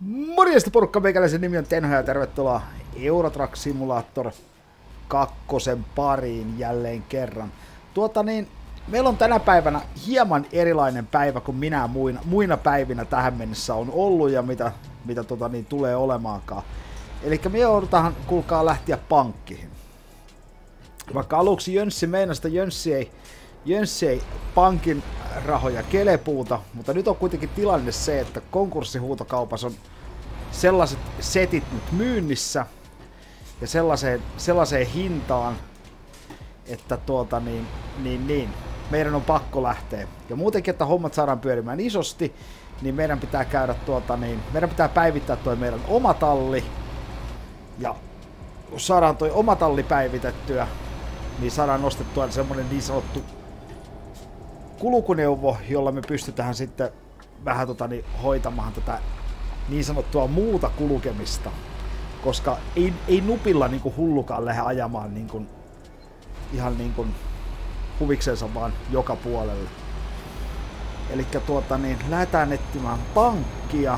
Morjesta porukka, meikäläisen nimi on Tenho ja tervetuloa Euro Truck Simulator 2 pariin jälleen kerran. Meillä on tänä päivänä hieman erilainen päivä kuin minä muina päivinä tähän mennessä on ollut ja mitä tulee olemaankaan. Eli me joudutaan, kuulkaa, lähteä pankkiin. Vaikka aluksi Jönssi meinasi, että Jönssi ei pankin rahoja kelepuuta, mutta nyt on kuitenkin tilanne se, että konkurssihuutokaupassa on sellaiset setit nyt myynnissä ja sellaiseen hintaan, että meidän on pakko lähteä. Ja muutenkin, että hommat saadaan pyörimään isosti, niin meidän pitää käydä meidän pitää päivittää toi meidän oma talli. Ja kun saadaan toi oma talli päivitettyä, niin saadaan nostettua semmonen niin sanottu kulkuneuvo, jolla me pystytään sitten vähän hoitamaan tätä niin sanottua muuta kulkemista. Koska ei nupilla niinku hullukaan lähde ajamaan niinku, ihan niinku huviksensa vaan joka puolelle. Elikkä lähdetään etsimään pankkia.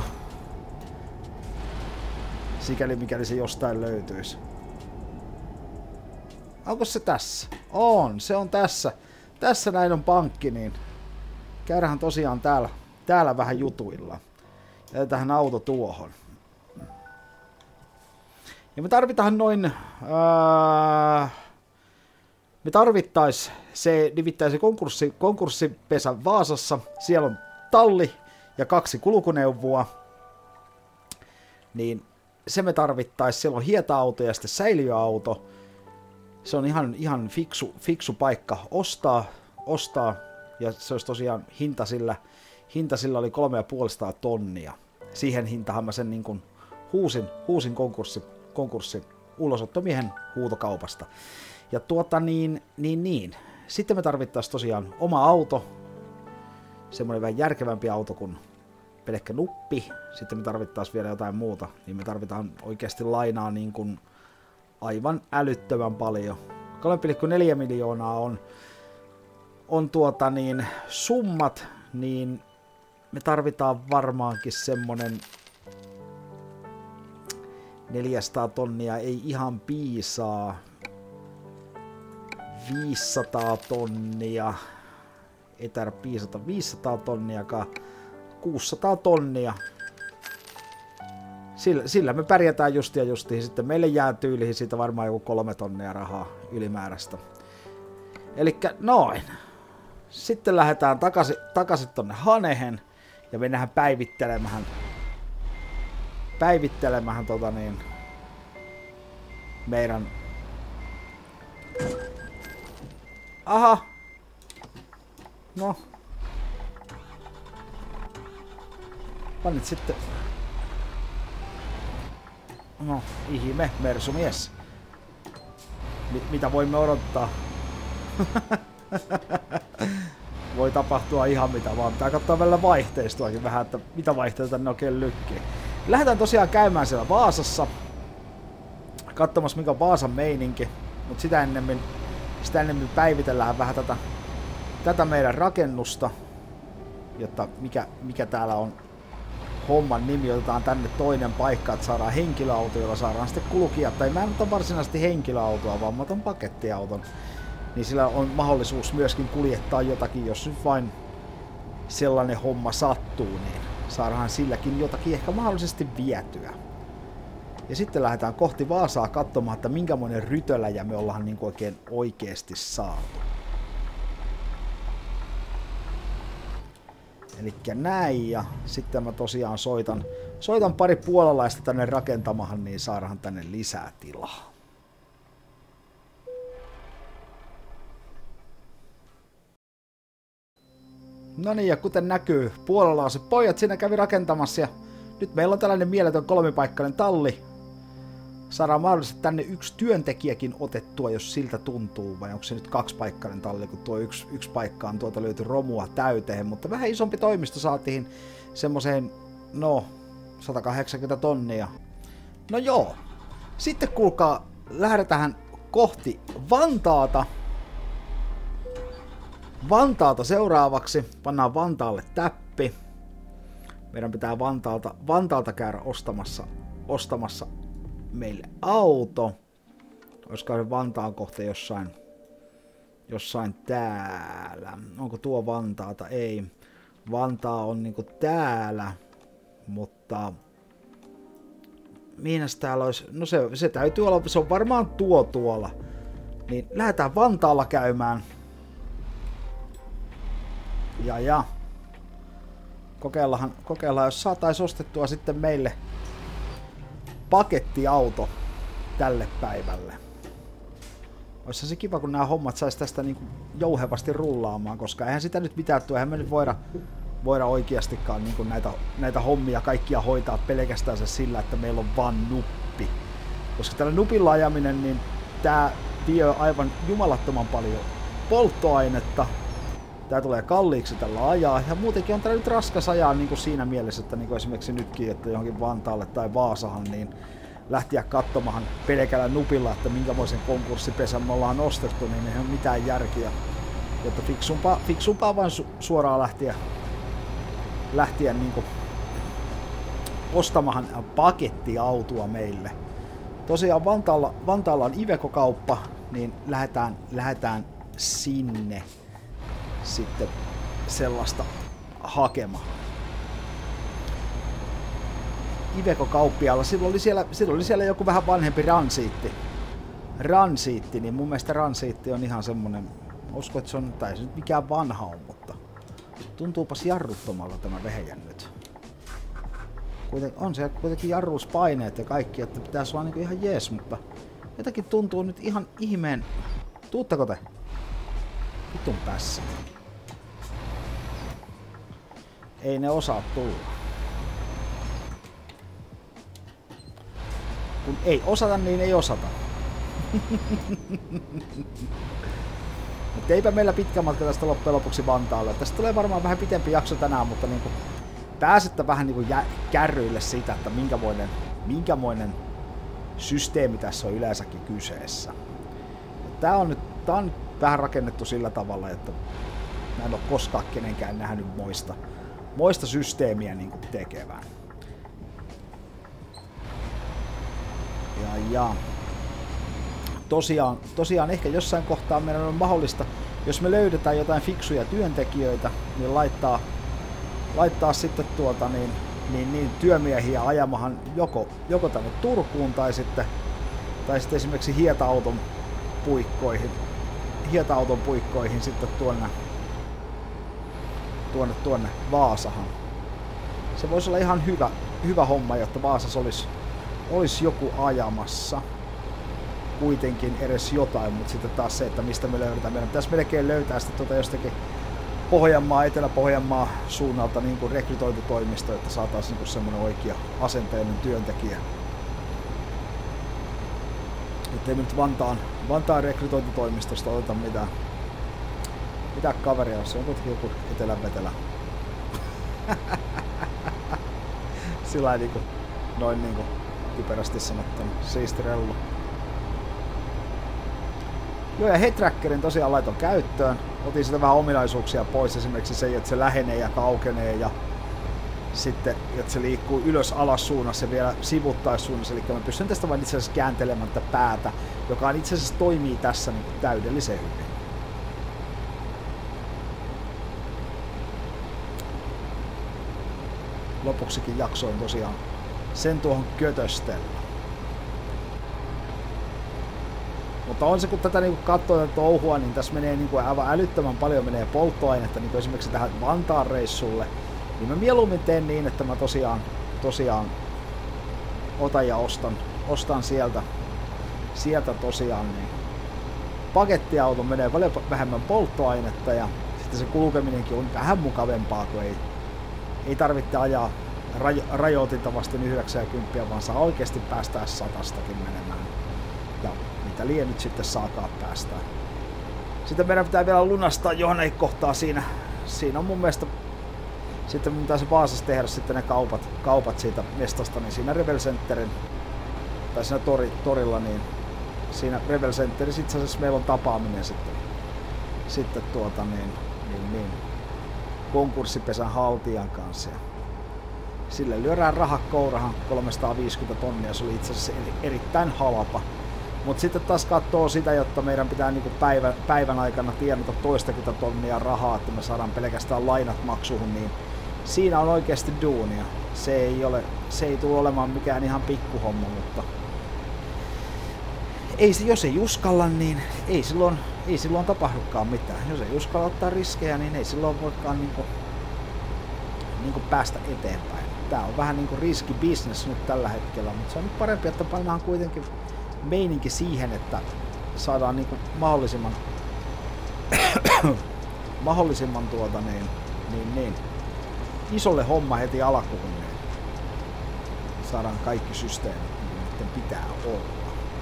Sikäli mikäli se jostain löytyisi. Onko se tässä? On, se on tässä. Tässä näin on pankki, niin käydään tosiaan täällä vähän jutuilla. Jätetään auto tuohon. Ja me tarvitaan me tarvittais nimittäin se konkurssipesä Vaasassa. Siellä on talli ja 2 kulkuneuvoa. Niin se me tarvittais. Siellä on hieta-auto ja sitten säiliöauto. Se on ihan fiksu paikka ostaa. Ja se olisi tosiaan hinta sillä oli 350 tonnia. Siihen hintahan mä sen niin kuin huusin konkurssi ulosottomiehen huutokaupasta. Ja sitten me tarvittaisiin tosiaan oma auto. Semmoinen vähän järkevämpi auto kuin pelkkä nuppi. Sitten me tarvittaisiin vielä jotain muuta. Niin me tarvitaan oikeasti lainaa niin kuin aivan älyttömän paljon. 3,4 miljoonaa on summat, niin me tarvitaan varmaankin semmonen 400 tonnia, ei ihan piisaa. 500 tonnia, ei täällä piisata 500 tonniakaan, 600 tonnia. Sillä me pärjätään justiin. Sitten meille jää tyyliin siitä varmaan joku 3 tonnia rahaa ylimääräistä. Elikkä noin. Sitten lähdetään takaisin tonne Hanehen ja mennään päivittelemään meidän... Aha! No. Panit sitten... No, ihme, Mersumies. Mitä voimme odottaa? Voi tapahtua ihan mitä vaan. Pitää katsoa välillä vaihteistoakin vähän, että mitä vaihteita ne oikein lykkii. Lähdetään tosiaan käymään siellä Vaasassa. Katsomassa mikä on Vaasan meininki. Mutta sitä ennemmin päivitellään vähän tätä meidän rakennusta. Jotta mikä täällä on homman nimi. Otetaan tänne toinen paikka, että saadaan henkilöauto, jolla saadaan sitten kulkijat. Tai mä en ota varsinaisesti henkilöautoa, vaan mä otan pakettiauton. Niin sillä on mahdollisuus myöskin kuljettaa jotakin, jos nyt vain sellainen homma sattuu, niin saadaan silläkin jotakin ehkä mahdollisesti vietyä. Ja sitten lähdetään kohti Vaasaa katsomaan, että minkämoinen rytöläjä me ollaan niin kuin oikeesti saatu. Elikkä näin, ja sitten mä tosiaan soitan pari puolalaista tänne rakentamahan, niin saadaan tänne lisää tilaa. No niin, ja kuten näkyy, puolalaiset pojat siinä kävi rakentamassa, ja nyt meillä on tällainen mieletön 3-paikkainen talli. Saadaan mahdollisesti tänne 1 työntekijäkin otettua, jos siltä tuntuu, vai onko se nyt 2-paikkainen talli, kun tuo yksi paikka on tuolta löyty romua täyteen, mutta vähän isompi toimisto saatiin semmoseen, 180 tonnia. No joo, sitten kuulkaa, lähdetään kohti Vantaata seuraavaksi, pannaan Vantaalle täppi. Meidän pitää Vantaalta käydä ostamassa meille auto. Olisiko se Vantaan kohta jossain täällä. Onko tuo Vantaata? Ei. Vantaa on niinku täällä, mutta mihinäs täällä olisi? No se täytyy olla, se on varmaan tuolla. Niin lähdetään Vantaalla käymään. Ja. Kokeillaan, jos saataisiin ostettua sitten meille pakettiauto tälle päivälle. Olisi se kiva, kun nämä hommat saisi tästä niin kuin jouhevasti rullaamaan, koska eihän sitä nyt mitään tuo, eihän me nyt voida oikeastikaan niin kuin näitä hommia kaikkia hoitaa pelkästään se sillä, että meillä on vaan nuppi. Koska tällä nupilla ajaminen, niin tää vie aivan jumalattoman paljon polttoainetta. Tää tulee kalliiksi tällä ajaa, ja muutenkin on tää nyt raskas ajaa niin kuin siinä mielessä, että niin kuin esimerkiksi nytkin, että johonkin Vantaalle tai Vaasahan, niin lähtiä katsomaan pelkällä nupilla, että minkämoisen konkurssipesän me ollaan ostettu, niin ei ole mitään järkiä. Jotta fiksumpaa vaan suoraan lähteä niin kuin ostamaan pakettiautoa meille. Tosiaan Vantaalla on Iveco-kauppa, niin lähdetään sinne sitten sellaista hakemaan. Iveco-kauppiaalla, silloin oli siellä joku vähän vanhempi ransiitti, niin mun mielestä ransiitti on ihan semmonen, uskon, että se on, tai se nyt mikään vanha on, mutta tuntuupas jarruttomalta tämä vehjä nyt. On siellä kuitenkin jarruuspaineet ja kaikki, että pitäisi olla niinku ihan jees, mutta jotenkin tuntuu nyt ihan ihmeen. Tuutteko te? Vitun pässä. Ei ne osaa tulla. Kun ei osata, niin ei osata. Mutta eipä meillä pitkä matka tästä loppujen lopuksi Vantaalle. Tästä tulee varmaan vähän pitempi jakso tänään, mutta niinku pääsette vähän niinku kärryille siitä, että minkämoinen systeemi tässä on yleensäkin kyseessä. Tää on nyt vähän rakennettu sillä tavalla, että mä en ole koskaan kenenkään nähnyt moista systeemiä niinku tekevään. Ja tosiaan ehkä jossain kohtaa meidän on mahdollista, jos me löydetään jotain fiksuja työntekijöitä, niin laittaa sitten niin työmiehiä ajamahan joko tänne Turkuun tai sitten esimerkiksi Hieta-auton puikkoihin sitten tuonne Vaasahan. Se voisi olla ihan hyvä homma, jotta Vaasassa olisi joku ajamassa kuitenkin edes jotain, mutta sitten taas se, että mistä me löydetään. Meidän pitäisi melkein löytää sitten jostakin Etelä-Pohjanmaa suunnalta niin kuin rekrytointitoimisto, että saataisiin niin kuin semmoinen oikea asenteellinen työntekijä. Ettei me nyt Vantaan rekrytointitoimistosta oteta mitään kaveria, se on kuitenkin joku etelänvetelä. Sillä niinku, noin niinku typerästi sanottuna, siistirellu. Joo, ja Headtrackerin tosiaan laitoin käyttöön. Otin sitä vähän ominaisuuksia pois, esimerkiksi se, että se lähenee ja kaukenee ja sitten, että se liikkuu ylös-alas suunnassa ja vielä sivuttaissuunnassa, eli mä pystyn tästä vain itse asiassa kääntelemään tätä päätä, joka itse asiassa toimii tässä niin täydellisen hyvin. Lopuksikin jaksoin tosiaan sen tuohon kötöstellä. Mutta on se, kun tätä niinku katsoo tätä touhua, niin tässä menee niinku aivan älyttömän paljon polttoainetta, niin esimerkiksi tähän Vantaan reissulle. Niin mä mieluummin teen niin, että mä tosiaan otan ja ostan sieltä tosiaan niin pakettiauto menee paljon vähemmän polttoainetta ja sitten se kulkeminenkin on vähän mukavempaa, kun ei tarvitse ajaa rajoitinta vasten 90, vaan saa oikeasti päästää 100-stakin menemään. Ja mitä liian nyt sitten saakaan päästää. Sitten meidän pitää vielä lunastaa johonkin kohtaa siinä on mun mielestä. Sitten mun pitäisi Vaasassa tehdä sitten ne kaupat siitä mestasta, niin siinä Revel Centerin, tai siinä torilla, niin siinä Revel Centerissä itse asiassa meillä on tapaaminen sitten konkurssipesän haltijan kanssa. Sille lyödään raha kourahan 350 tonnia, se oli itse asiassa erittäin halpa. Mutta sitten taas katsoo sitä, jotta meidän pitää niinku päivän aikana tienata 20 tonnia rahaa, että me saadaan pelkästään lainat maksuun, niin siinä on oikeasti duunia. Se ei tule olemaan mikään ihan pikkuhomma, mutta jos ei uskalla, niin ei silloin tapahdukaan mitään. Jos ei uskalla ottaa riskejä, niin ei silloin voikaan niinku päästä eteenpäin. Tää on vähän niinku riskibisnes nyt tällä hetkellä, mutta se on nyt parempi, että pannaan kuitenkin meininki siihen, että saadaan niinku mahdollisimman isolle homma heti alkuun, niin saadaan kaikki systeemit, niin pitää olla.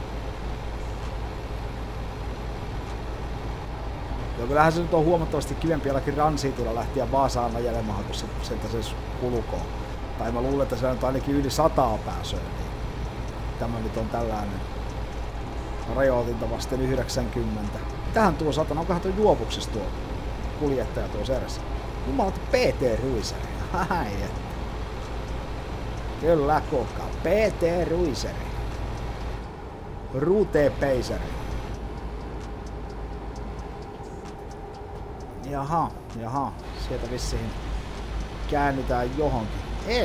Ja kyllähän se nyt on huomattavasti kivempi jollakin Ransiitilla lähteä Vaasaan ajelemaan, kun sieltä se kulkoo. Tai mä luulen, että se on ainakin yli 100 pääsee, niin tämä nyt on tällainen rajoitinta vasten 90. Tähän tuo satana, onkohan tuo juovuksessa tuo kuljettaja tuossa erässä? Jumalauta, PT Ruiseri. Ai että. Kyllä koka, PT Ruiseri. Rute Peiseri. Jaha, sieltä vissiin käännytään johonkin.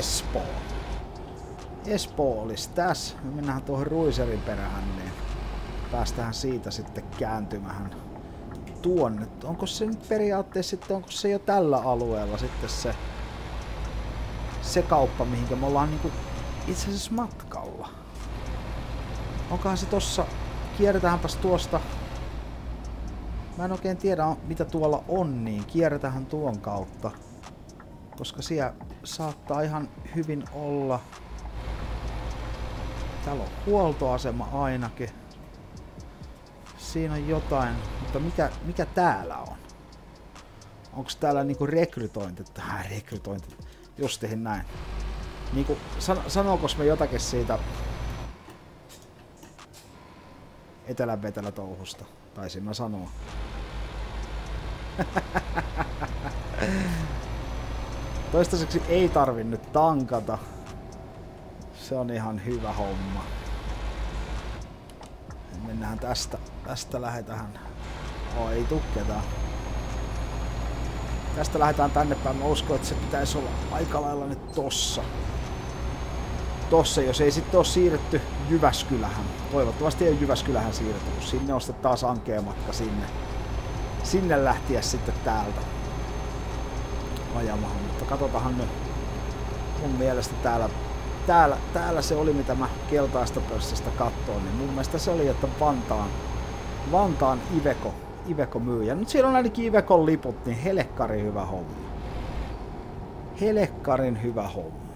Espoo olisi tässä. Me mennään tuohon Ruiserin perään, niin päästään siitä sitten kääntymään tuonne. Onko se nyt periaatteessa sitten, onko se jo tällä alueella sitten se kauppa, mihinkä me ollaan niinku itse asiassa matkalla? Onkohan se tossa, kierretäänpäs tuosta. Mä en oikein tiedä mitä tuolla on, niin kierretähän tuon kautta. Koska siellä saattaa ihan hyvin olla. Täällä on huoltoasema ainakin. Siinä on jotain, mutta mikä täällä on? Onko täällä niinku rekrytointi? Rekrytointi. Justihin näin. Niinku, sanooko me jotakin siitä etelän vetelä touhusta? Taisin mä sanoa. Toistaiseksi ei tarvi nyt tankata. Se on ihan hyvä homma. Mennään tästä lähdetään. Ei tuu ketään. Tästä lähdetään tänne päin. Mä uskon, että se pitäisi olla aika lailla nyt tossa. Jos ei sitten ole siirretty Jyväskylähän. Toivottavasti ei Jyväskylähän siirretty. Sinne on sitten taas ankea matka sinne lähtiä sitten täältä ajamaan. Mutta katsotaanhan nyt. Mun mielestä täällä se oli, mitä mä keltaista pössistä katsoin, niin mun mielestä se oli, että Vantaan Iveco myyjä. Nyt siellä on ainakin Ivecon liput, niin helekkarin hyvä homma. Helekkarin hyvä homma.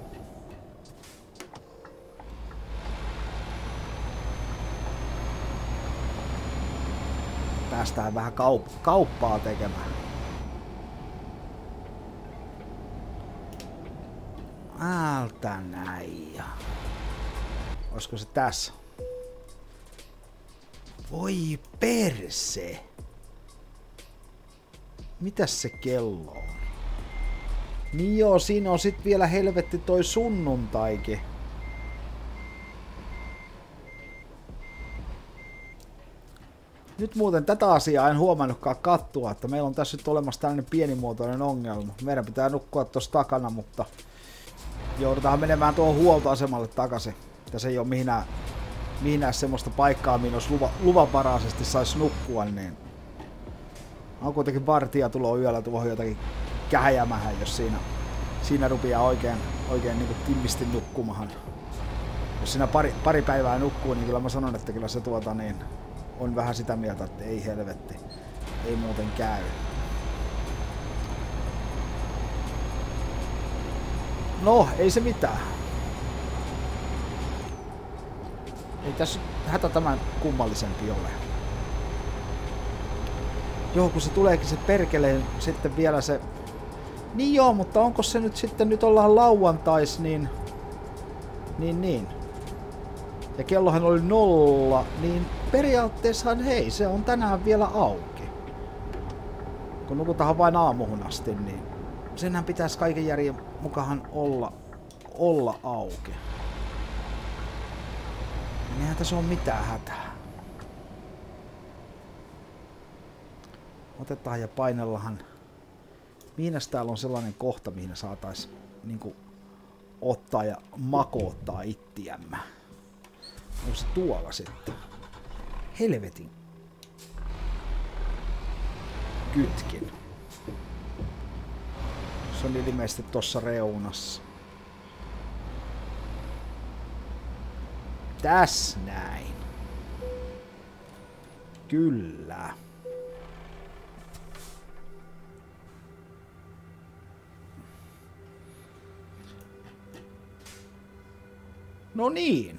Päästään vähän kauppaa tekemään. Ältä näin. Olisiko se tässä? Voi perse. Mitäs se kello on? Niin joo, siinä on sit vielä helvetti toi sunnuntaikin. Nyt muuten tätä asiaa en huomannutkaan kattua, että meillä on tässä nyt olemassa tällainen pienimuotoinen ongelma. Meidän pitää nukkua tuossa takana, mutta joudutaan menemään tuohon huoltoasemalle takaisin. Tässä ei ole mihinään semmoista paikkaa, mihin olisi luvanvaraisesti saisi nukkua, niin on kuitenkin vartija tulo yöllä tuohon jotakin kähäjämähän, jos siinä rupeaa oikein niin kuin timmisti nukkumahan. Jos siinä pari päivää nukkuu, niin kyllä mä sanon, että kyllä se niin on vähän sitä mieltä, että ei helvetti, ei muuten käy. No, ei se mitään. Ei tässä hätä tämän kummallisempi ole. Joo, kun se tuleekin se perkeleen sitten vielä se... Niin joo, mutta onko se nyt sitten, nyt ollaan lauantais, niin... Ja kellohan oli 0, niin periaatteessahan hei, se on tänään vielä auki. Kun nukutaan vain aamuhun asti, niin senhän pitäisi kaiken järjen mukaan olla olla auki. Eihän tässä ole mitään hätää. Otetaan ja painellahan. Miinäs täällä on sellainen kohta, mihin saatais niinku ottaa ja makoottaa ittiämme. Onko se tuolla sitten? Helvetin. Kytkin. Se on ilmeisesti tossa reunassa. Täs näin. Kyllä. No niin.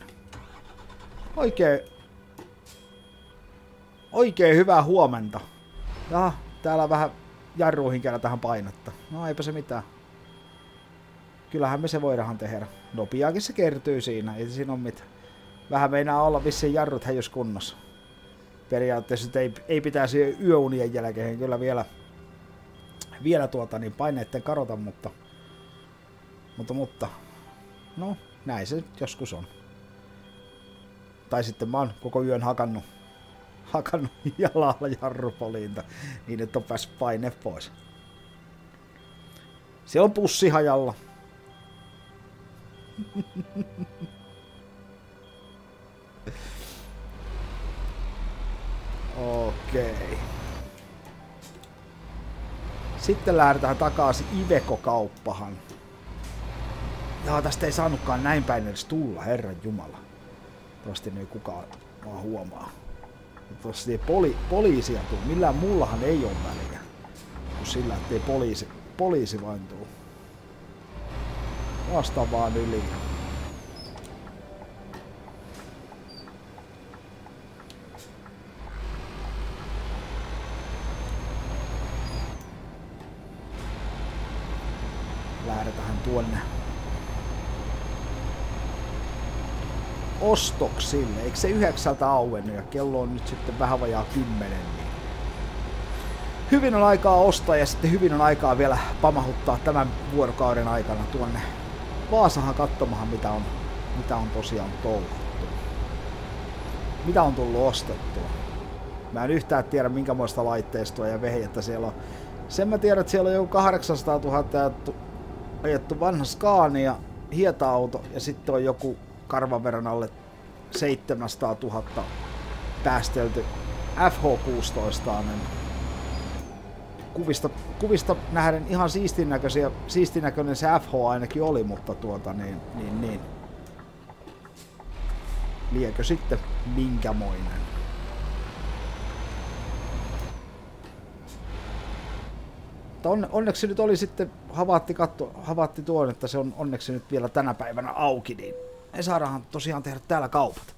Oikein hyvää huomenta. Jaha, täällä vähän jarruihin kerätään painetta. No eipä se mitään. Kyllähän me se voidaan tehdä. Nopeakin se kertyy siinä, ei siinä ole mitään. Vähän meinaa olla vissiin jarrut häijys kunnossa. Periaatteessa ei pitäisi yöunien jälkeen kyllä vielä niin paineitten karota, mutta no näin se joskus on. Tai sitten mä oon koko yön hakannut jalalla jarrupoliinta, niin että on päässyt paine pois. Siellä on pussi hajalla. Okei. Sitten lähdetään takaisin Iveco-kauppahan. Jaa, tästä ei saanutkaan näin päin edes tulla, herran jumala. Toivottavasti ei kukaan vaan huomaa. Toivottavasti ei poliisia tuu. Millään mullahan ei ole väliä. Kun sillä, ettei poliisi vain tuu. Vasta vaan yli. Lähdetään tuonne ostoksille. Eikö se 9 auennut ja kello on nyt sitten vähän vajaa 10. Niin hyvin on aikaa ostaa ja sitten hyvin on aikaa vielä pamahuttaa tämän vuorokauden aikana tuonne Vaasahan katsomahan mitä on tosiaan touhuttu. Mitä on tullut ostettua. Mä en yhtään tiedä minkämoista laitteistoa ja vehjettä siellä on. Sen mä tiedän, että siellä on joku 800 000 ajettu vanha Scania, hieta-auto ja sitten on joku karvan verran alle 700 000 päästelty FH16. Kuvista nähden ihan siistinäköinen se FH ainakin oli, mutta niin. Liekö sitten minkämoinen? Onneksi nyt oli sitten, havaatti tuon, että se on onneksi nyt vielä tänä päivänä auki, niin me saadaan tosiaan tehdä täällä kaupat.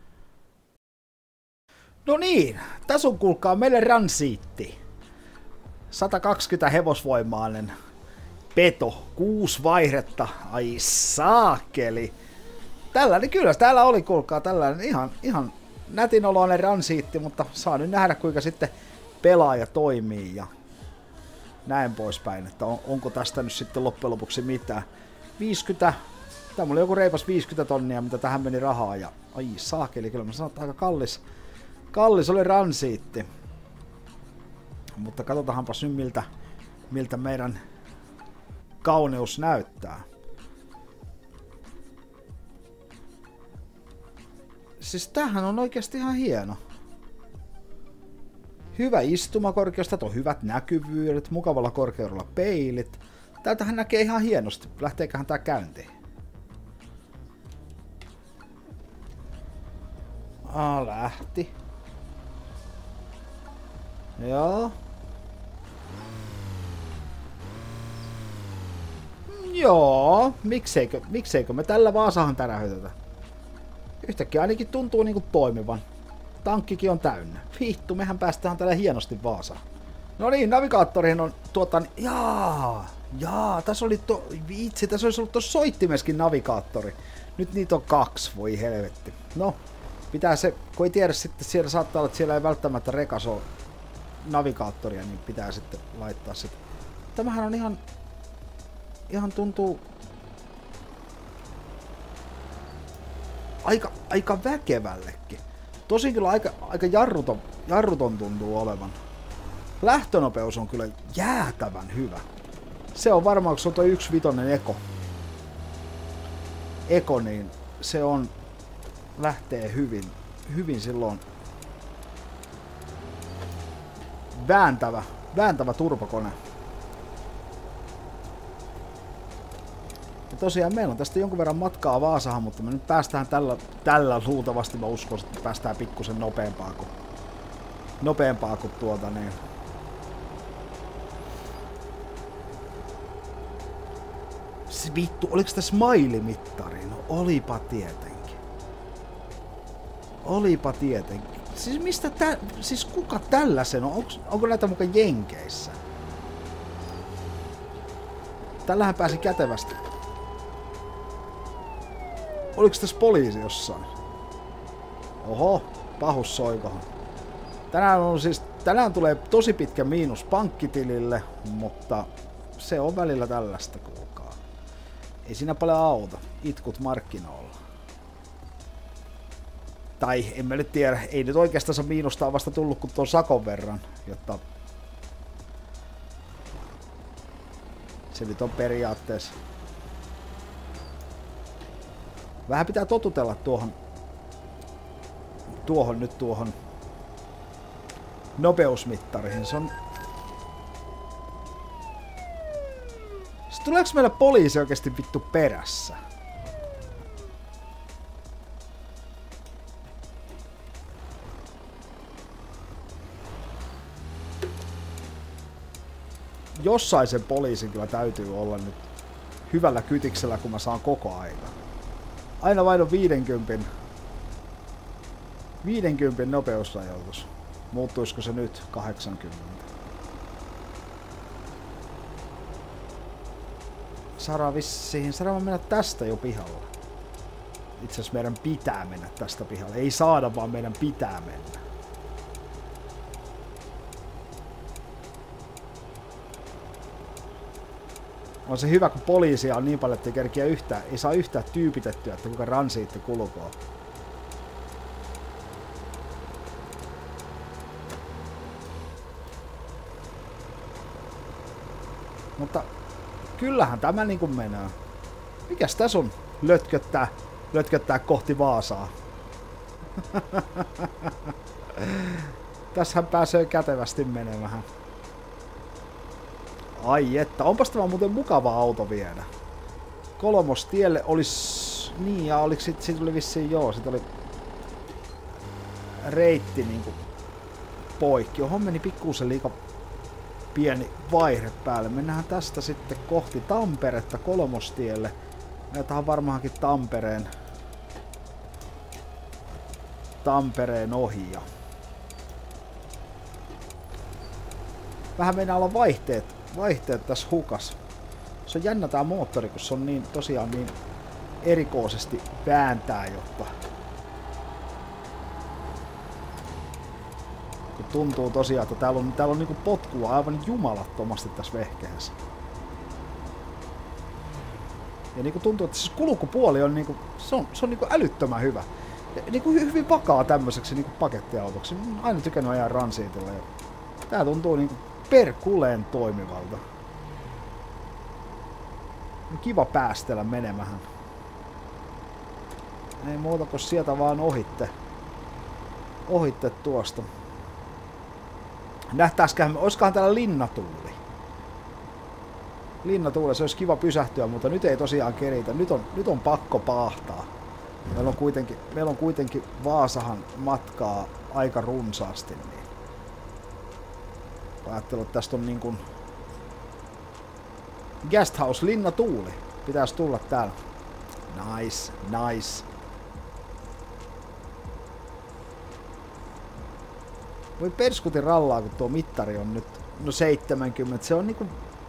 No niin, tässä on kuulkaa meille ransiitti. 120 hevosvoimainen peto, 6 vaihetta, ai saakeli. Tällainen, kyllä täällä oli kuulkaa tällainen ihan nätin oloinen ransiitti, mutta saa nyt nähdä kuinka sitten pelaaja toimii ja näin poispäin, että onko tästä nyt sitten loppujen lopuksi mitään. 50, tää oli joku reipas 50 tonnia, mitä tähän meni rahaa ja ai saakeli, kyllä mä sanon, että aika kallis oli ransiitti. Mutta katsotaanpas nyt miltä meidän kauneus näyttää. Siis tämähän on oikeasti ihan hieno. Hyvä istumakorkeus, tätä on hyvät näkyvyydet, mukavalla korkeudella peilit. Täältähän näkee ihan hienosti. Lähteeköhän tää käyntiin? Lähti. Joo. Joo, mikseikö me tällä Vaasahan tärähytetä? Yhtäkkiä ainakin tuntuu niinku toimivan. Tankkikin on täynnä. Vittu, mehän päästään tällä hienosti Vaasaan. No niin, navigaattoriin on Jaa, tässä oli tässä olisi ollut tuossa soittimeskin navigaattori. Nyt niitä on 2, voi helvetti. No, pitää se, kun ei tiedä sitten, siellä saattaa olla, että siellä ei välttämättä rekas ole navigaattoria, niin pitää sitten laittaa sitä. Tämähän on ihan tuntuu aika väkevällekin. Tosin kyllä aika jarruton tuntuu olevan. Lähtönopeus on kyllä jäätävän hyvä. Se on varmaan, kun se on toi 1.5 Eko, niin se on, lähtee hyvin silloin vääntävä turbokone. Ja tosiaan meillä on tästä jonkun verran matkaa Vaasahan, mutta me nyt päästään tällä luultavasti, mä uskon, että päästään pikkusen nopeampaa kuin tuota niin. Vittu, oliko sitä smiley-mittari? No olipa tietenkin. Siis mistä siis kuka tällaisen on? Onko näitä mukaan Jenkeissä? Tällähän pääsi kätevästi. Oliko tässä poliisi jossain? Oho, pahus soikohan. Tänään tulee tosi pitkä miinus pankkitilille, mutta se on välillä tällaista, kuulkaa. Ei siinä paljon auta. Itkut markkinoilla. Tai en mä nyt tiedä, ei nyt oikeastaan miinusta on vasta tullut kuin tuon sakon verran, jotta se nyt on periaatteessa. Vähän pitää totutella tuohon nopeusmittariin. Se on... Tuleeko meillä poliisi oikeesti vittu perässä? Jossain sen poliisin kyllä täytyy olla nyt hyvällä kytiksellä, kun mä saan koko aika. Aina vain on 50 nopeusrajoitus. Muuttuisiko se nyt 80? Saadaan mennä tästä jo pihalle. Itse asiassa meidän pitää mennä tästä pihalle. Ei saada, vaan meidän pitää mennä. On se hyvä, kun poliisia on niin paljon, että ei saa yhtään tyypitettyä, että kuka ransiitti kulkoo. Mutta kyllähän tämä niinku menee. Mikäs tässä on lötköttää kohti Vaasaa? Tässähän pääsee kätevästi menemään. Ai että, onpas tämä muuten mukava auto viedä. Kolmostielle olisi... Niin, ja oliko siitä oli vissiin siitä oli reitti niinku poikki. Johon meni pikkuisen liika pieni vaihde päälle. Mennään tästä sitten kohti Tamperetta Kolmostielle. Näitähän varmaankin Tampereen ohi. Vähän meinaa olla vaihteet tässä hukas. Se on jännä tää moottori, kun se on tosiaan niin erikoisesti vääntää, jotta kun tuntuu tosiaan, että täällä on niinku potkua aivan jumalattomasti tässä vehkeessä. Ja niinku tuntuu, että se kulkupuoli on niinku, se on niinku älyttömän hyvä. Ja niinku hyvin vakaa tämmöiseksi niinku pakettiautoksi. Olen aina tykännyt ajaa ransiitilla. Tää tuntuu niinku perkuleen toimivalta. Kiva päästellä menemähän. Ei muuta kuin sieltä vaan ohitte tuosta. Nähtäisköhän, olisikohan täällä linnatuuli. Linnatuuli, se olisi kiva pysähtyä, mutta nyt ei tosiaan keritä. Nyt on pakko paahtaa. Meillä on kuitenkin Vaasahan matkaa aika runsaasti. Niin. Ajattelin, että tästä on niin kuin Guesthouse linnatuuli. Pitäisi tulla täällä. Nice. Voi perskutin rallaa, kun tuo mittari on nyt 70. Se on niinku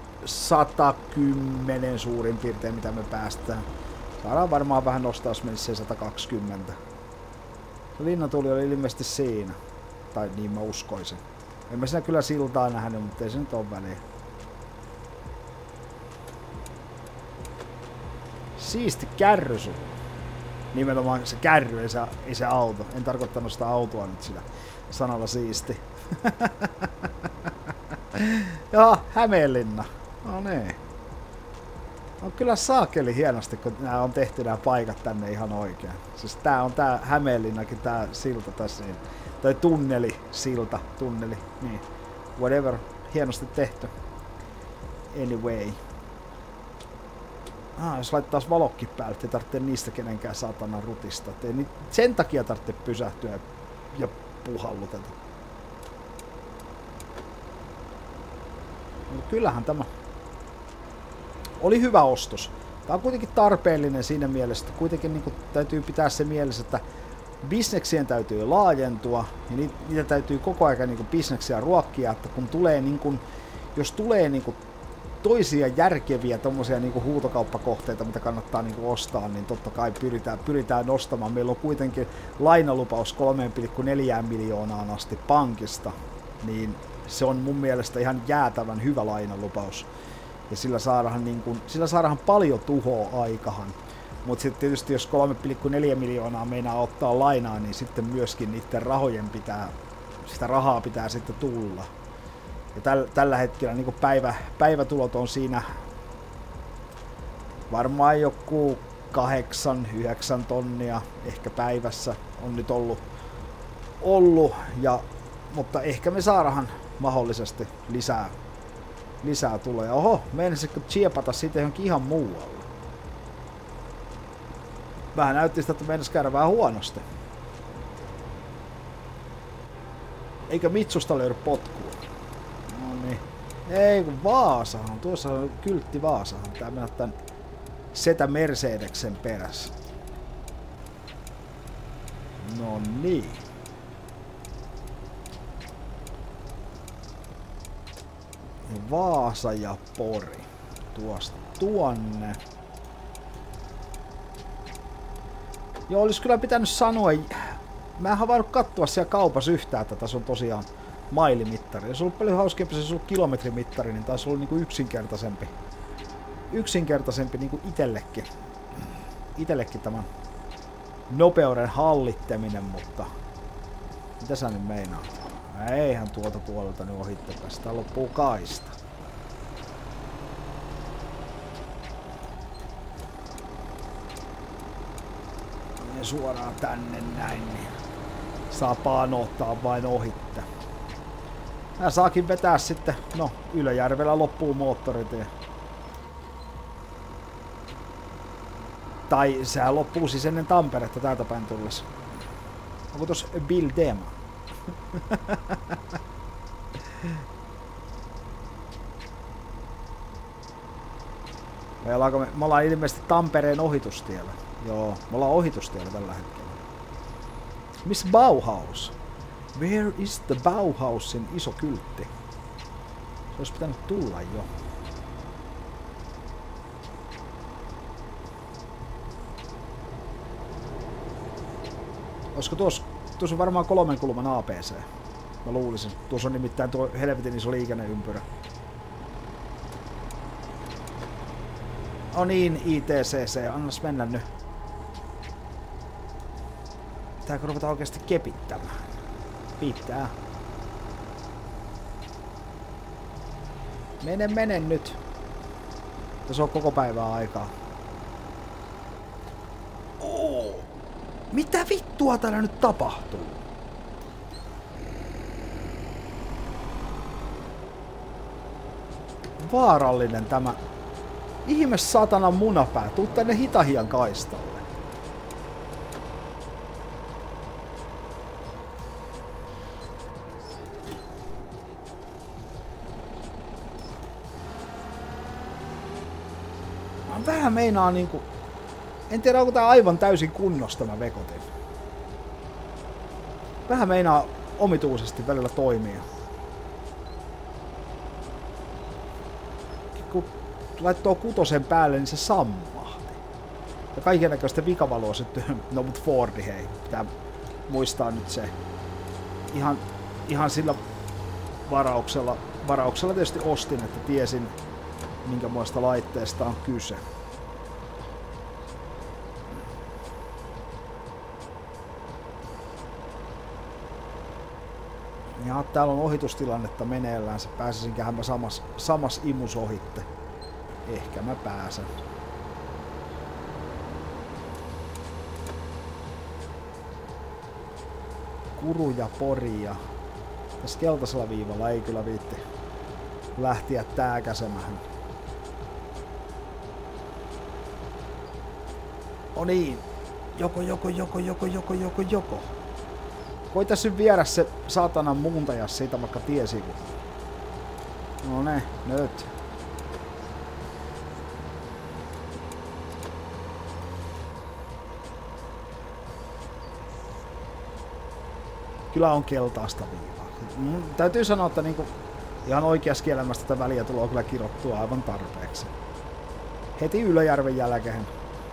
110 suurin piirtein, mitä me päästään. Saadaan varmaan vähän nostaa, jos menisi 120. Se linnatuuli oli ilmeisesti siinä. Tai niin mä uskoisin. En mä siinä kyllä siltaa nähnyt, mutta ei se nyt ole väliä. Siisti kärry sulla. Nimenomaan se kärry, ei se auto. En tarkoittanut sitä autoa nyt sillä sanalla siisti. Joo, Hämeenlinna. No niin. On kyllä saakeli hienosti, kun nämä on tehty nämä paikat tänne ihan oikein. Siis tää on tää Hämeenlinnakin, tää silta tässä. Tai tunneli, silta, tunneli, niin. Whatever, hienosti tehty. Anyway. Jos laittaisi valokki päälle, ei tarvitse niistä kenenkään saatana rutista. Ei sen takia tarvitse pysähtyä ja puhalluteta. No, kyllähän tämä oli hyvä ostos. Tämä on kuitenkin tarpeellinen siinä mielessä, että kuitenkin niin kuin täytyy pitää se mielessä, että bisneksien täytyy laajentua ja niitä täytyy koko ajan niin kuin bisneksiä ruokkia, että kun tulee niin kuin, jos tulee niin kuin toisia järkeviä tommosia niin kuin huutokauppakohteita, mitä kannattaa niin kuin ostaa, niin totta kai pyritään nostamaan. Meillä on kuitenkin lainalupaus 3,4 miljoonaan asti pankista, niin se on mun mielestä ihan jäätävän hyvä lainalupaus. Ja sillä saadaan paljon tuhoa aikahan. Mutta sitten tietysti jos 3,4 miljoonaa meinaa ottaa lainaa, niin sitten myöskin niiden rahojen sitä rahaa pitää sitten tulla. Ja tällä hetkellä niin päivätulot on siinä varmaan joku 8-9 tonnia ehkä päivässä on nyt ollut mutta ehkä me saadaan mahdollisesti lisää tulee. Oho, meinasitko chiepata siitä johonkin ihan muualle? Vähän näytti sitä, että meinas käydä vähän huonosti. Eikä Mitsusta löydy potkua. No niin. Ei kun Vaasahan. Tuossa on kyltti Vaasahan. Tää mennä tän Setä Mercedeksen perässä. No niin. Vaasa ja Pori. Tuosta tuonne. Joo, olisi kyllä pitänyt sanoa. Mä en havainnut katsoa siellä kaupassa yhtään, että tässä on tosiaan mailimittari. Jos on ollut paljon hauskempi, se on ollut kilometrimittari, niin taisi olla niinku yksinkertaisempi niinku itellekin tämän nopeuden hallittaminen, mutta mitä sä nyt meinaa? Eihän tuolta puolelta nyt ohitte päästä, loppuu kaista. Ja suoraan tänne näin, niin saa paanottaa vain ohitte. Mä saakin vetää sitten, no Ylöjärvellä loppuu moottoritie. Tai sehän loppuu siis ennen Tamperetta täältä päin tullessa. Onko tossa Bill Dema? Me ollaan ilmeisesti Tampereen ohitustiellä. Joo, me ollaan ohitustiellä tällä hetkellä. Miss Bauhaus? Where is the Bauhausin iso kyltti? Se olisi pitänyt tulla jo. Olisiko tuossa on varmaan 3 kulman APC. Mä luulisin. Tuossa on nimittäin tuo helvetin iso liikenneympyrä. No niin, ITCC. Annas mennä nyt. Pitääkö ruveta oikeasti kepittämään? Pitää. Mene nyt. Tässä on koko päivää aikaa. Oh. Mitä vittua täällä nyt tapahtuu? Vaarallinen tämä. Ihme satana munapää. Tuu tänne Hitahian kaistalle. Mä vähän meinaa niinku. En tiedä, onko tää aivan täysin kunnossa tämä vekotin. Vähän meinaa omituisesti välillä toimia. Kun laittoo 6 päälle, niin se sammahti. Ja kaikennäköistä vikavaloa sitten, no mut Fordi hei, pitää muistaa nyt se. Ihan sillä varauksella tietysti ostin, että tiesin minkämoista laitteesta on kyse. Ja täällä on ohitustilannetta meneillään, se pääsisinköhän mä samas imus ohitte. Ehkä mä pääsen. Kuru ja Pori ja tässä keltaisella viivalla ei kyllä viitti lähtiä tääkäsemään. No niin, joko. Koitais nyt viedä se saatanan muuntajas siitä vaikka tiesikin. No ne, nyt. Kyllä on keltaista viivaa. Täytyy sanoa, että niinku ihan oikeassa elämästä tätä väliä tulee kyllä kirottua aivan tarpeeksi. Heti Ylöjärven jälkeen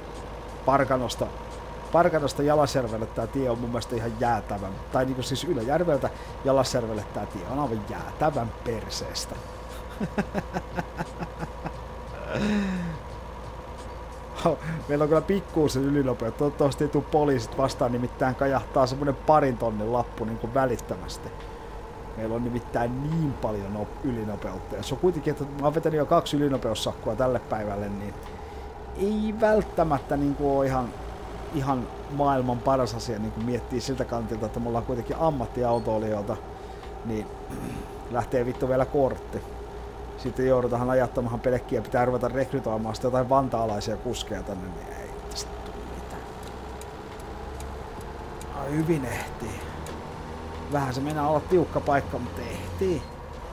Parkanosta Jalasjärvelle tää tie on mun mielestä ihan jäätävän. Tai niinku siis Ylöjärveltä Jalasjärvelle tää tie on aivan jäätävän perseestä. Meillä on kyllä pikkuisen ylinopeutta. Toivottavasti ei tule poliisit vastaan, nimittäin kajahtaa semmonen 2 tonnin lappu niin kuin välittömästi. Meillä on nimittäin niin paljon ylinopeutta. Ja se on kuitenkin, että mä oon vetänyt jo 2 ylinopeussakkoa tälle päivälle, niin ei välttämättä niin kuin ole ihan maailman paras asia niin kuin miettii siltä kantilta, että mulla on kuitenkin ammattiautoilijoilta, niin lähtee vittu vielä kortti. Sitten joudutaan ajattamahan pelkkiä, pitää ruveta rekrytoimaan sitten jotain vantaalaisia kuskeja tänne, niin ei tästä tule mitään. Hyvin ehtii. Vähän se meinaa olla tiukka paikka, mutta ehtii.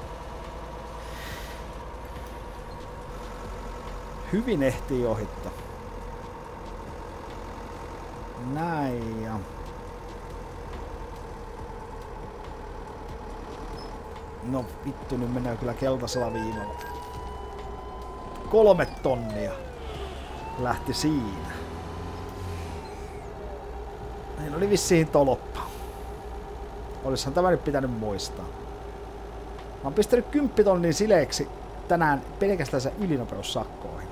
Hyvin ehtii ohittaa. Näin ja... No vittu, nyt menee kyllä keltaisella viivalla. 3 tonnia lähti siinä. Niin oli vissiin toloppa. Olishan tämä nyt pitänyt muistaa. Mä oon pistänyt 10 tonnin sileeksi tänään pelkästään se ylinopeussakkoihin.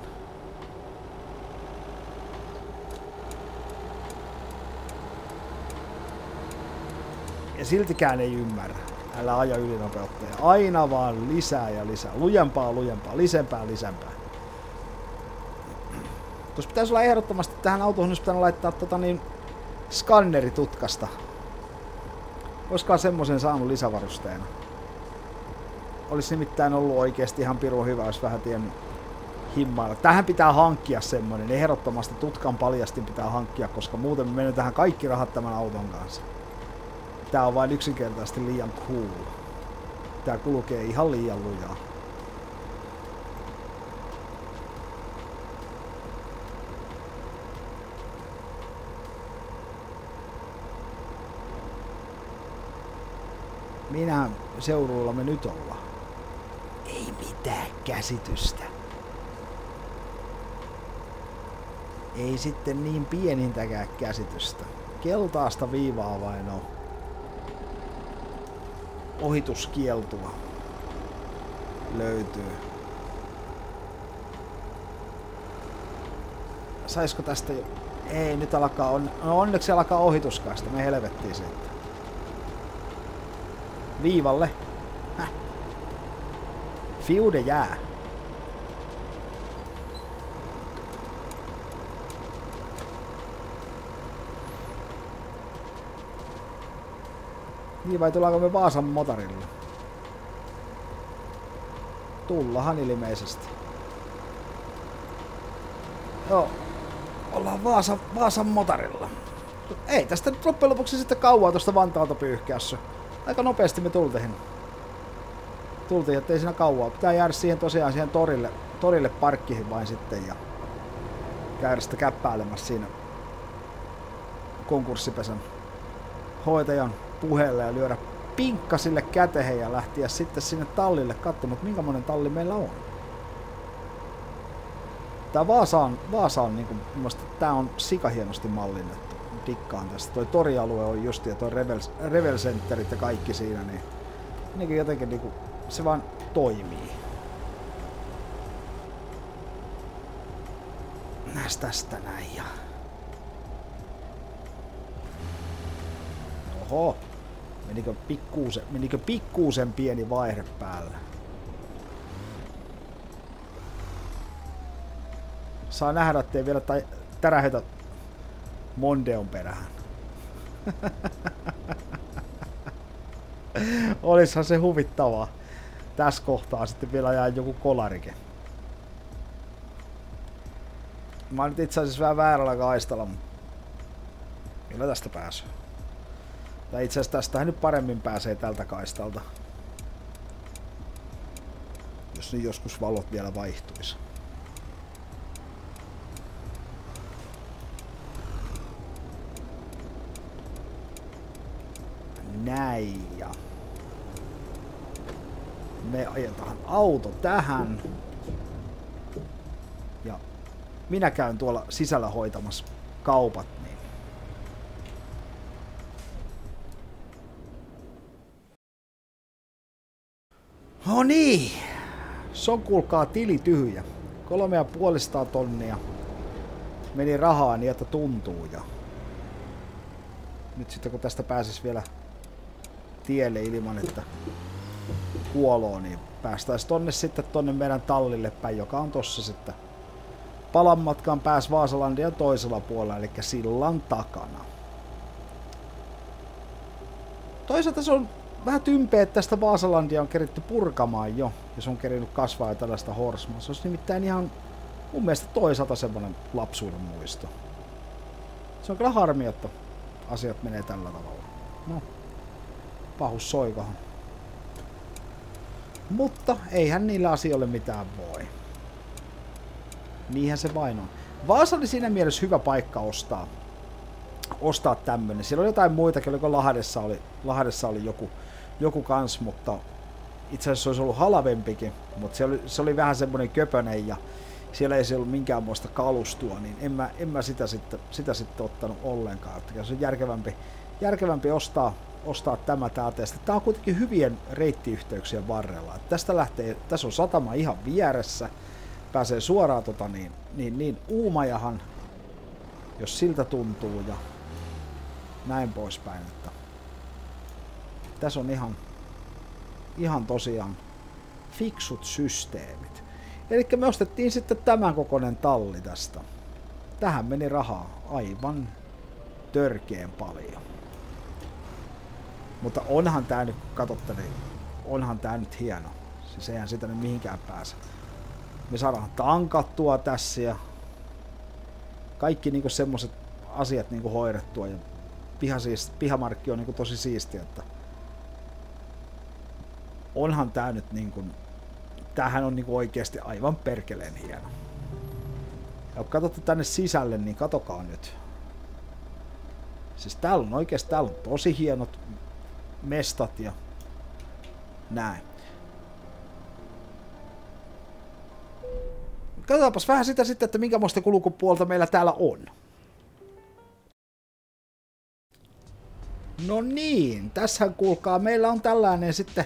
Ja siltikään ei ymmärrä. Älä aja ylinopeutta. Ja aina vaan lisää ja lisää. Lujempaa, lisempää. Tuossa pitäisi olla ehdottomasti tähän autoon, jos pitää laittaa skanneri tutkasta. Oliskaan semmoisen saanut lisävarusteena. Olisi nimittäin ollut oikeesti ihan pirun hyvä, jos vähän tiennyt himmailla. Tähän pitää hankkia semmonen. Ehdottomasti tutkan paljastin pitää hankkia, koska muuten me menetään kaikki rahat tämän auton kanssa. Tää on vain yksinkertaisesti liian cool. Tää kulkee ihan liian lujaa. Minä seuruilla me nyt ollaan. Ei mitään käsitystä. Ei sitten niin pienintäkään käsitystä. Keltaista viivaa vain on. Ohituskieltoa löytyy. Saisko tästä jo? Ei, nyt alkaa no onneksi alkaa ohituskaista, me helvettiin siitä. Viivalle. Häh? Fiude jää. Niin vai tullaanko me Vaasan motorilla? Tullahan ilmeisesti. Joo. Ollaan Vaasan motorilla. Ei tästä nyt loppujen lopuksi sitten kauaa tuosta Vantaalta pyyhkässä. Aika nopeasti me tultiin, ettei siinä kauaa. Pitää jäädä siihen tosiaan siihen torille parkkiin vain sitten ja käydä sitä käppäilemässä siinä konkurssipesän hoitajan puheelle ja lyödä pinkka sille kätehen ja lähtiä sitten sinne tallille katsomaan, minkä monen talli meillä on. Tää Vaasa on niinku, tää on sikahienosti mallinnettu. Dikkaan tästä. Toi torialue on just ja toi Revel Centerit ja kaikki siinä, niin jotenkin niinku, se vaan toimii. Näs tästä näin ja... Oho. Menikö pikkuusen pieni vaihde päälle? Saa nähdä, ettei vielä tärähetä Mondeon perään. Olishan se huvittavaa. Tässä kohtaa sitten vielä jää joku kolarike. Mä oon nyt itse asiassa vähän väärällä kaistalla, mutta kyllä tästä pääsee. Tai itse asiassa tästähän nyt paremmin pääsee tältä kaistalta. Jos niin joskus valot vielä vaihtuisi. Näin ja me ajetaan auto tähän ja minä käyn tuolla sisällä hoitamassa kaupat. Niin. No niin, se on kuulkaa tili tyhjä. 350 tonnia meni rahaa niin, että tuntuu ja nyt sitten kun tästä pääsis vielä tielle ilman, että kuoloo, niin päästäisiin tonne sitten tonne meidän tallille päin, joka on tossa sitten palan matkaan pääs Vaasalandian toisella puolella, eli sillan takana. Toisaalta se on vähän tympeä, että tästä Vaasalandia on keritty purkamaan jo, ja se on kerinyt kasvaa ja tällaista horsmaa. Se olisi nimittäin ihan mun mielestä toisaalta semmoinen lapsuuden muisto. Se on kyllä harmi, että asiat menee tällä tavalla. No, pahus soikohan. Mutta eihän niillä asioille mitään voi. Niinhän se vain on. Vaasa oli siinä mielessä hyvä paikka ostaa tämmönen. Siellä oli jotain muitakin, oliko Lahdessa oli joku kans, mutta itse asiassa se olisi ollut halvempikin, mutta se oli vähän semmoinen köpönen ja siellä ei se ollut minkäänmoista kalustua, niin en mä sitä sitten ottanut ollenkaan. Että se on järkevämpi ostaa tämä täältä. Tämä on kuitenkin hyvien reittiyhteyksien varrella. Että tästä lähtee, tässä on satama ihan vieressä, pääsee suoraan niin Uumajahan, jos siltä tuntuu ja näin poispäin. Että tässä on ihan tosiaan fiksut systeemit. Eli me ostettiin sitten tämän kokoinen talli tästä. Tähän meni rahaa aivan törkeen paljon. Mutta onhan tää nyt, katsotte, niin onhan tää nyt hieno. Siis eihän sitä nyt mihinkään pääse. Me saadaan tankattua tässä ja kaikki niinku semmoset asiat niinku hoidettua. Ja pihamarkki on niinku tosi siistiä, että onhan tää nyt niinku, tämähän on niinku oikeesti aivan perkeleen hieno. Ja kun katsotte tänne sisälle, niin katokaa nyt. Siis täällä on tosi hienot mestat ja näin. Katsotaanpas vähän sitä sitten, että minkämoista kulkupuolta meillä täällä on. No niin, tässähän kuulkaa, meillä on tällainen sitten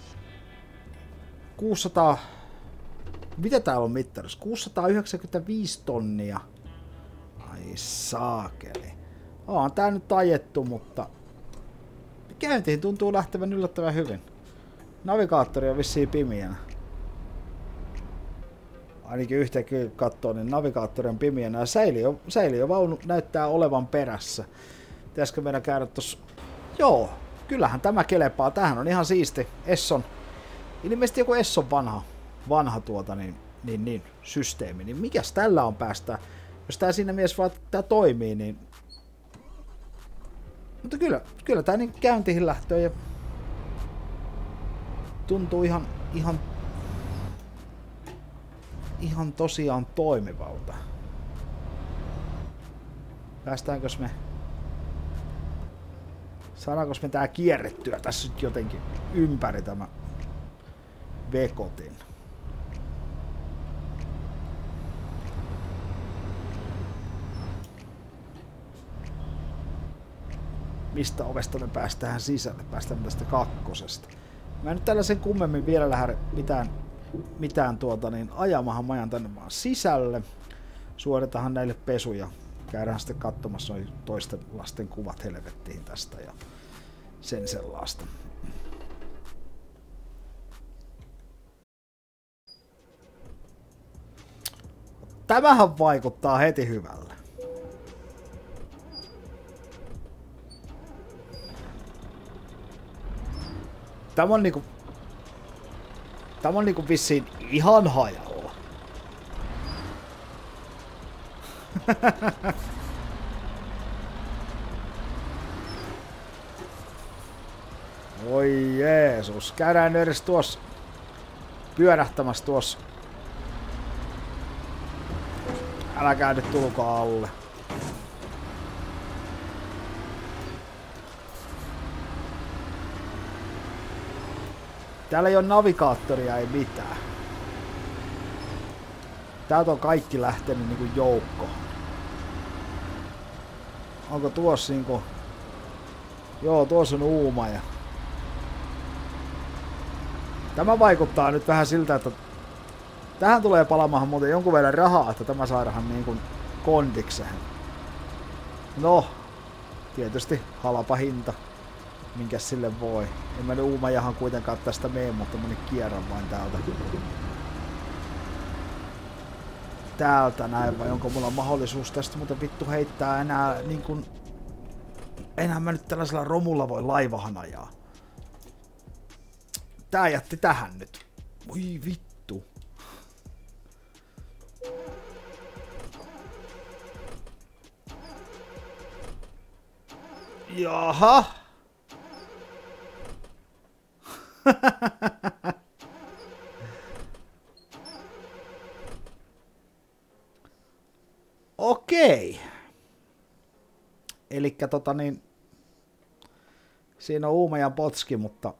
600... Mitä täällä on mittarissa? 695 tonnia. Ai saakeli. On tää nyt ajettu, mutta käyntiin tuntuu lähtevän yllättävän hyvin. Navigaattori on vissiin pimiänä. Ainakin yhtäkkiä katsoo, niin navigaattori on pimiänä ja säiliövaunu näyttää olevan perässä. Pitäisikö meidän käydä tossa? Joo, kyllähän tämä kelepaa. Tämähän on ihan siisti. Esson. Ilmeisesti joku Esson vanha systeemi. Niin mikäs tällä on päästä? Jos tää siinä mielessä vaan tää toimii, niin mutta kyllä tää niin käyntiin lähtöön ja tuntuu ihan tosiaan toimivalta. Saadaanko me tää kierrettyä tässä nyt jotenkin ympäri tämä Vekotin? Mistä ovesta me päästään sisälle? Päästään tästä kakkosesta. Mä en nyt tällaisen kummemmin vielä lähde mitään ajamahan majan tänne vaan sisälle. Suoritahan näille pesuja. Käydään sitten katsomassa noin toisten lasten kuvat helvettiin tästä. Ja sen sellaista. Tämähän vaikuttaa heti hyvälle. Tämä on niinku vissiin ihan hajalla. Oi Jeesus, käydään edes tuossa pyörähtämässä tuossa. Älkää nyt tulkaa alle. Täällä ei ole navigaattoria, ei mitään. Täältä on kaikki lähtenyt niinku joukko. Onko tuossa niinku... Joo, tuossa on Uumaja. Tämä vaikuttaa nyt vähän siltä, että tähän tulee palaamaan muuten jonkun verran rahaa, että tämä saadaan niinku kondikseen. No, tietysti halpa hinta. Minkäs sille voi. En mä nyt Uumajahan kuitenkaan tästä mene, mutta mä nyt kierrän vain täältä. Täältä näin, vai onko mulla mahdollisuus tästä muuten vittu heittää enää niin kuin... Enää mä nyt tällaisella romulla voi laivahan ajaa. Tää jätti tähän nyt. Voi vittu. Jaha. Okei. Elikkä siinä on Uumajan potski, mutta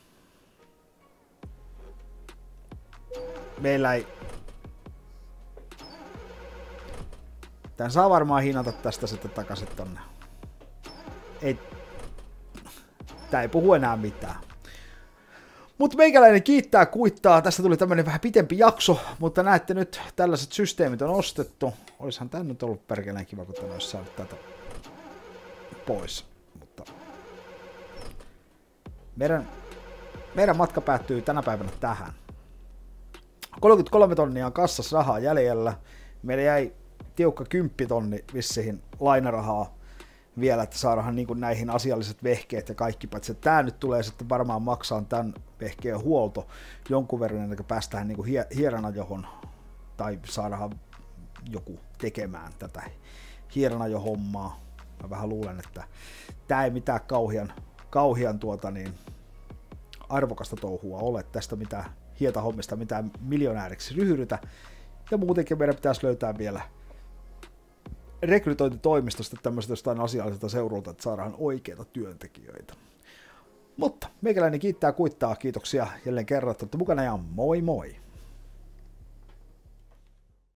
meillä ei... Tän saa varmaan hinata tästä sitten takaisin tonne. Ei... Tää ei puhu enää mitään. Mutta meikäläinen kiittää kuittaa. Tästä tuli tämmönen vähän pitempi jakso, mutta näette nyt, tällaiset systeemit on ostettu. Olishan tää nyt ollut perkeleen kiva, kun tänne olisi saanut tätä pois. Mutta meidän matka päättyy tänä päivänä tähän. 33 tonnia on kassassa rahaa jäljellä. Meillä jäi tiukka 10 tonni vissiin lainarahaa vielä, että saadaan niin kuin näihin asialliset vehkeet ja kaikki, paitsi että tämä nyt tulee sitten varmaan maksaa tämän vehkeen huolto jonkun verran, ennen kuin päästään niin kuin hieranajohon, tai saadaan joku tekemään tätä hieranajohommaa. Mä vähän luulen, että tämä ei mitään kauhian arvokasta touhua ole, tästä mitään hietahommista mitään miljonääriksi ryhdytä, ja muutenkin meidän pitäisi löytää vielä rekrytointitoimistosta tämmöistä jostain asialliselta seurulta, että saadaan oikeita työntekijöitä. Mutta meikäläinen kiittää kuittaa, kiitoksia jälleen kerran, että olette mukana ja moi moi!